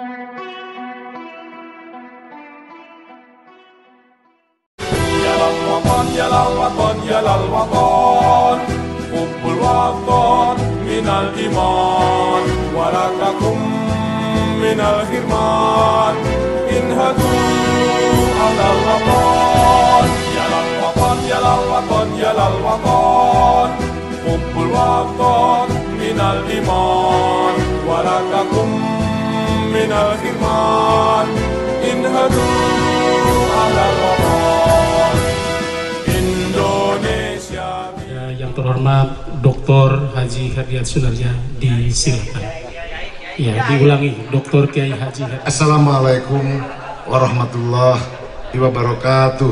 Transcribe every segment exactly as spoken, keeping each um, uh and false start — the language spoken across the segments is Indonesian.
Yalal waton, yalal waton, yalal waton, hubbul waton minal iman, walakakum minal hirman, inhadu alal waton. Yalal waton, yalal waton, yalal waton, hubbul waton minal iman, walakakum minal hirman, inhadu alal waton. Indonesia. Ya, yang terhormat Doktor Haji Herdiat Sunarja, disilakan. Ya, diulangi, Doktor Kiai Haji Herdiat. Assalamualaikum warahmatullahi wabarakatuh.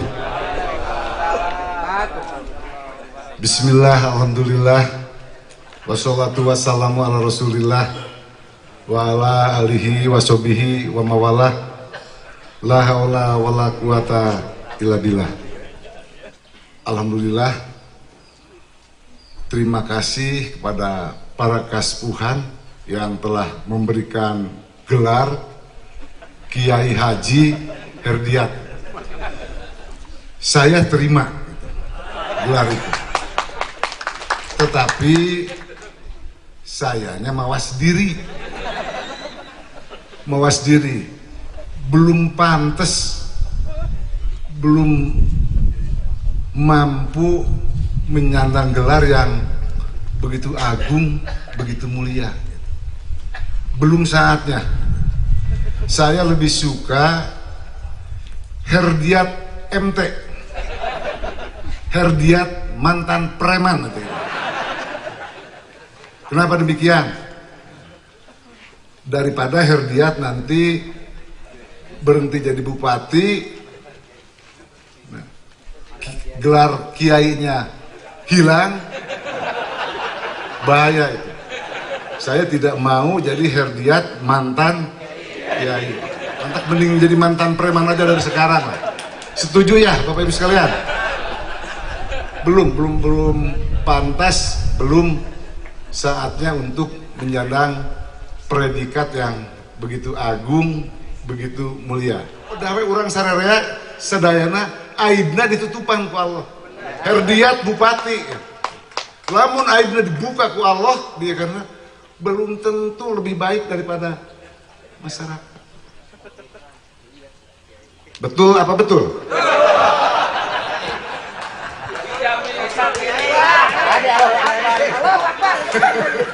Bismillah, alhamdulillah, wassalatu wassalamu ala rasulillah, wa ala alihi wa sobihi wa mawalah, la haula wa la quwata illa billah. Alhamdulillah, terima kasih kepada para kaspuhan yang telah memberikan gelar Kiai Haji Herdiat. Saya terima gelar itu, tetapi sayanya mawas diri, mawas diri, belum pantas, belum mampu menyandang gelar yang begitu agung, begitu mulia. Belum saatnya. Saya lebih suka Herdiat M T, Herdiat mantan preman. Kenapa demikian? Daripada Herdiat nanti berhenti jadi bupati, nah, gelar kiainya hilang, bahaya itu. Saya tidak mau jadi Herdiat mantan kiai. Mantak mending jadi mantan preman aja dari sekarang lah. Setuju ya Bapak Ibu sekalian? Belum, belum, belum pantas, belum saatnya untuk menyandang predikat yang begitu agung, begitu mulia. Dawe orang sararea sedayana aibna ditutupan ku Allah. Herdiat bupati, lamun aibna dibuka ku Allah, dia karena belum tentu lebih baik daripada masyarakat. Betul apa betul? Betul.